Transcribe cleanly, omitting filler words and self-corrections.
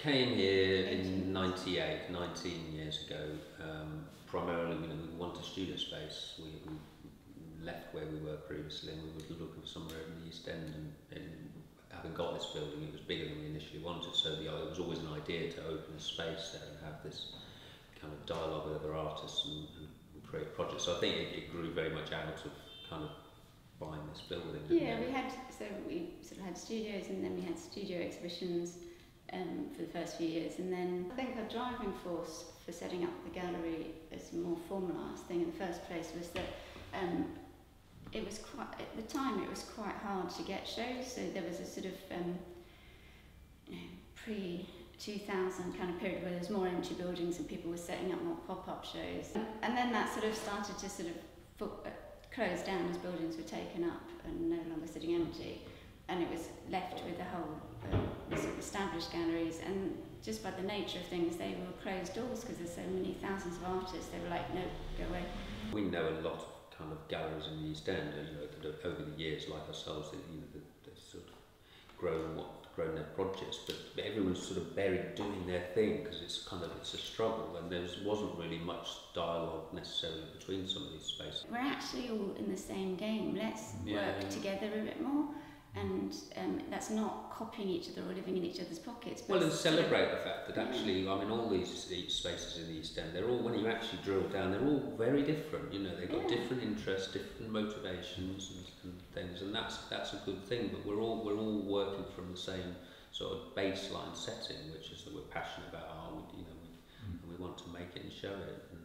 came here in '98, 19 years ago. Primarily, we wanted studio space. We left where we were previously, and we were looking for somewhere in the East End. And having got this building, it was bigger than we initially wanted. So it was always an idea to open a space there and have this kind of dialogue with other artists and create projects. So I think it grew very much out of kind of buying this building. Yeah, we sort of had studios, and then we had studio exhibitions for the first few years, and then I think our driving force for setting up the gallery as a more formalised thing in the first place was that it was quite, at the time it was quite hard to get shows, so there was a sort of pre-2000 kind of period where there was more empty buildings and people were setting up more pop-up shows, and then that sort of started to sort of close down as buildings were taken up and no longer sitting empty, and it was left with the whole sort of established galleries, and just by the nature of things they were closed doors because there's so many thousands of artists. They were like, no, go away. We know a lot of kind of galleries in the East End, that over the years, like ourselves, they've sort of grown their projects, but everyone's sort of buried doing their thing because it's a struggle, and there wasn't really much dialogue necessarily between some of these spaces. We're actually all in the same game. Let's work together a bit more, and that's not copying each other or living in each other's pockets. Well, and celebrate the fact that actually, I mean, all these spaces in the East End, they're all, when you actually drill down, they're all very different. They've got different interests, different motivations and things, and that's a good thing. But we're all working from the same sort of baseline setting, which is that we're passionate about art. And we want to make it and show it.